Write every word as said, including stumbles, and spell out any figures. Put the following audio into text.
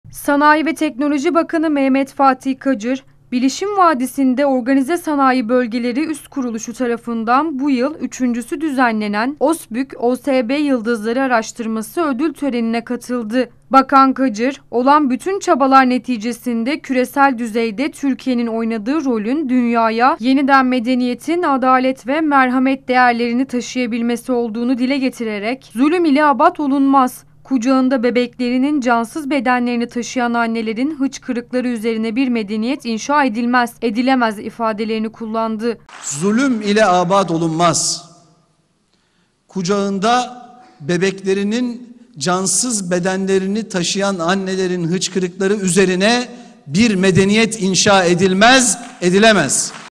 Sanayi ve Teknoloji Bakanı Mehmet Fatih Kacır, Bilişim Vadisi'nde Organize Sanayi Bölgeleri Üst Kuruluşu tarafından bu yıl üçüncüsü düzenlenen OSBÜK O S B Yıldızları Araştırması ödül törenine katıldı. Bakan Kacır, olan bütün çabalar neticesinde küresel düzeyde Türkiye'nin oynadığı rolün dünyaya yeniden medeniyetin, adalet ve merhamet değerlerini taşıyabilmesi olduğunu dile getirerek, zulüm ile abat olunmaz, kucağında bebeklerinin cansız bedenlerini taşıyan annelerin hıçkırıkları üzerine bir medeniyet inşa edilmez, edilemez ifadelerini kullandı. Zulüm ile abad olunmaz. Kucağında bebeklerinin cansız bedenlerini taşıyan annelerin hıçkırıkları üzerine bir medeniyet inşa edilmez, edilemez.